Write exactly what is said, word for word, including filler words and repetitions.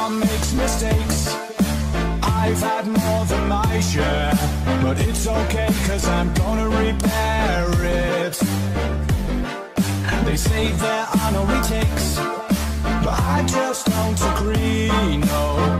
Everyone makes mistakes. I've had more than my share, but it's okay, cause I'm gonna repair it. They say there are no retakes, but I just don't agree, no.